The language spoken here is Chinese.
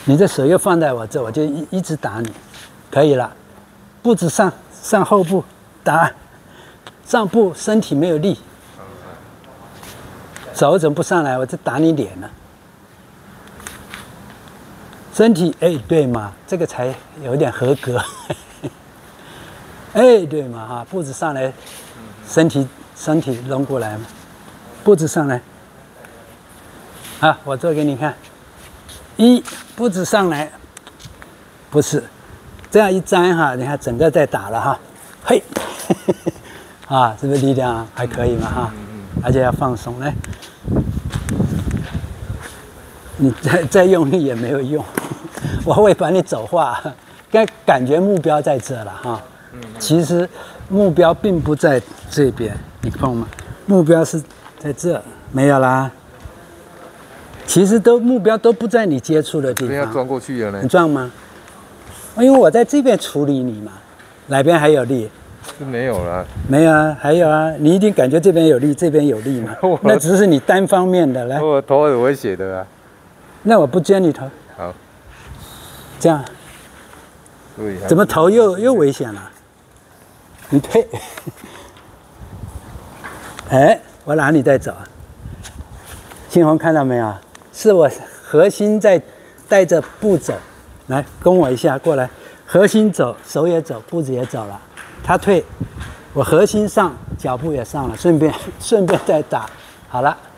你的手又放在我这，我就一直打你，可以了。步子上后步打，上步身体没有力，手怎么不上来？我就打你脸了。身体哎，对嘛，这个才有点合格。哎，对嘛哈，步子上来，身体拢过来嘛，步子上来。啊，我做给你看。步子上来，不是这样一粘哈，你看整个在打了哈，嘿，啊，是不是力量还可以嘛哈？而且要放松来，你再用力也没有用，我会把你走化，感觉目标在这了哈。其实目标并不在这边，你碰吗？目标是在这，没有啦。其实目标都不在你接触的地方。 要撞过去了呢？ 你撞吗？因为我在这边处理你嘛，哪边还有力？ 是没有了。 没有啊，还有啊，你一定感觉这边有力，这边有力嘛？那只是你单方面的。来， 我头有危险的啊。 那我不接你头。 好。 这样。怎么头又危险了？你退。哎，我哪里在走？青红看到没有？是我核心在带着步走，来跟我一下过来，核心走，手也走，步子也走了，他退，我核心上，脚步也上了，顺便再打，好了。